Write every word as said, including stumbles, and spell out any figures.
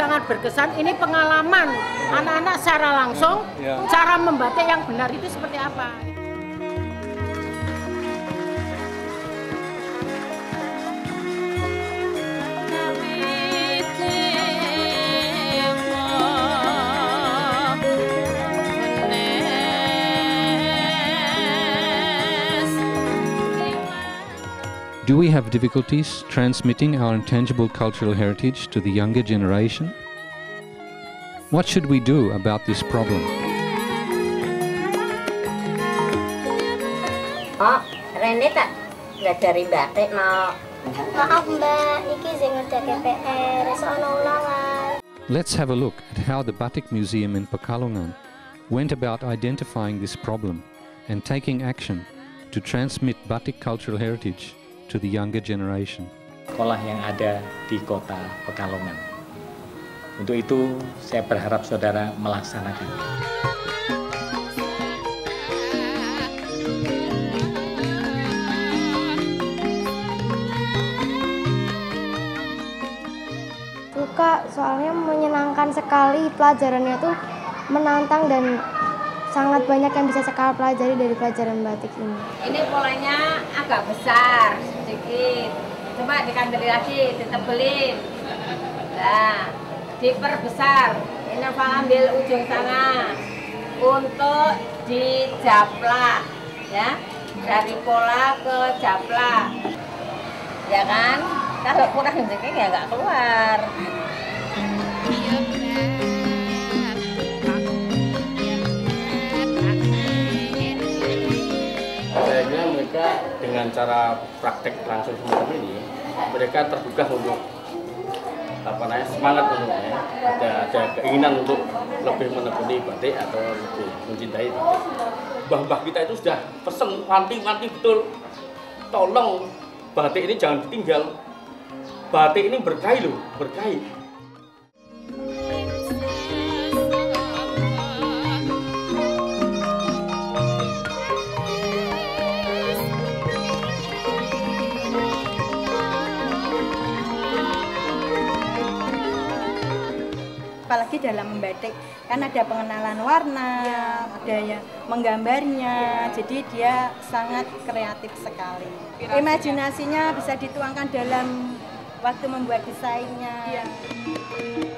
sangat berkesan. Ini pengalaman anak-anak secara langsung, ya. Cara membatik yang benar itu seperti apa. Do we have difficulties transmitting our intangible cultural heritage to the younger generation? What should we do about this problem? Oh, Rene tak ngajari batik no. Maaf Mbak, iki sing ngedake P R, sono ulangan. Let's have a look at how the Batik Museum in Pekalongan went about identifying this problem and taking action to transmit batik cultural heritage to the younger generation. Sekolah yang ada di kota Pekalongan. Untuk itu, saya berharap saudara melaksanakan. Suka, soalnya menyenangkan sekali, pelajarannya tuh menantang dan sangat banyak yang bisa sekali pelajari dari pelajaran batik ini. Ini polanya agak besar sedikit. Coba dikandeli lagi, ditebelin. Nah, diperbesar. Ini Pak ambil ujung sana untuk dijaplak, ya. Dari pola ke japlak, ya kan? Kalau kurang sedikit ya nggak keluar. Kayaknya mereka dengan cara praktek langsung semacam ini, mereka tergugah untuk apa namanya semangat untuknya, ada ada keinginan untuk lebih menekuni batik atau lebih mencintai batik. Mbah-mbah kita itu sudah pesen wanti-wanti betul, tolong batik ini jangan ditinggal, batik ini berkahi loh, berkahi. Apalagi dalam membatik kan ada pengenalan warna, ya. Ada yang menggambarnya, ya. Jadi dia sangat kreatif sekali. Imajinasinya bisa dituangkan dalam waktu membuat desainnya. Ya.